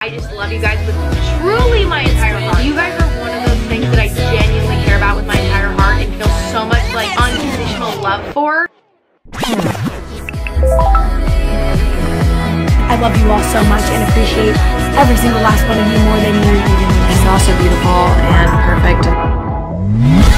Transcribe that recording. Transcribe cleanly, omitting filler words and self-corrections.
I just love you guys with truly my entire heart. You guys are one of those things that I genuinely care about with my entire heart and feel so much like unconditional love for. I love you all so much and appreciate every single last one of you more than you even know. It's also beautiful and perfect.